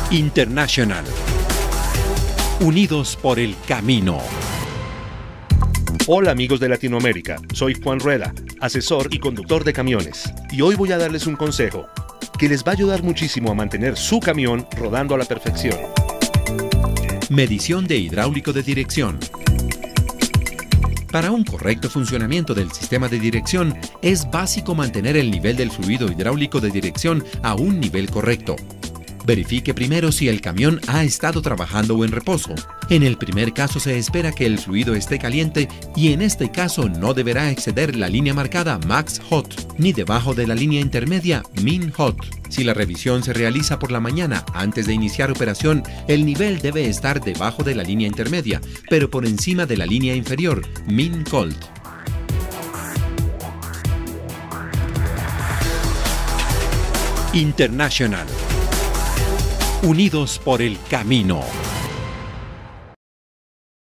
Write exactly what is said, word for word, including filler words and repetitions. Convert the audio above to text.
International. Unidos por el camino. Hola amigos de Latinoamérica, soy Juan Rueda, asesor y conductor de camiones. Y hoy voy a darles un consejo que les va a ayudar muchísimo a mantener su camión rodando a la perfección. Medición de hidráulico de dirección. Para un correcto funcionamiento del sistema de dirección, es básico mantener el nivel del fluido hidráulico de dirección a un nivel correcto. Verifique primero si el camión ha estado trabajando o en reposo. En el primer caso se espera que el fluido esté caliente y en este caso no deberá exceder la línea marcada Max Hot, ni debajo de la línea intermedia Min Hot. Si la revisión se realiza por la mañana antes de iniciar operación, el nivel debe estar debajo de la línea intermedia, pero por encima de la línea inferior Min Cold. International. Unidos por el camino.